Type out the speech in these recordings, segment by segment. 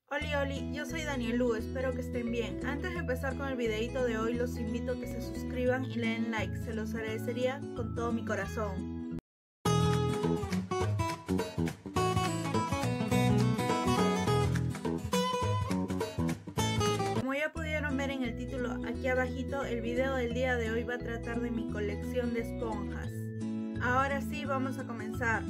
Oli, yo soy Danielu, espero que estén bien. Antes de empezar con el videito de hoy, los invito a que se suscriban y le den like, se los agradecería con todo mi corazón. Como ya pudieron ver en el título aquí abajito, el video del día de hoy va a tratar de mi colección de esponjas. Ahora sí, vamos a comenzar.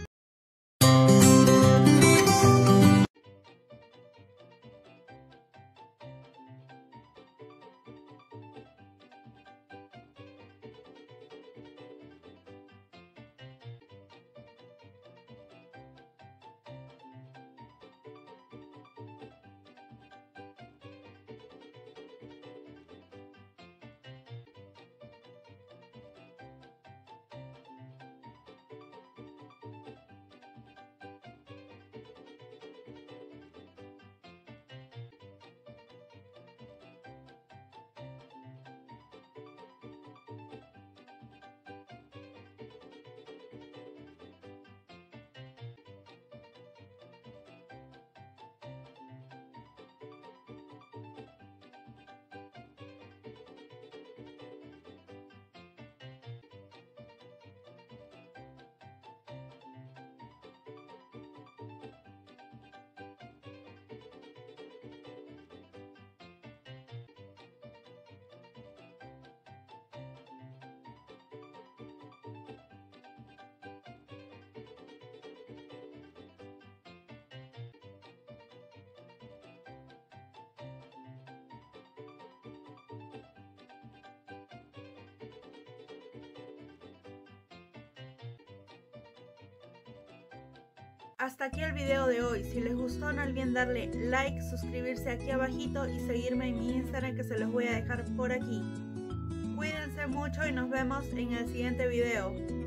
Hasta aquí el video de hoy. Si les gustó no olviden darle like, suscribirse aquí abajito y seguirme en mi Instagram que se los voy a dejar por aquí. Cuídense mucho y nos vemos en el siguiente video.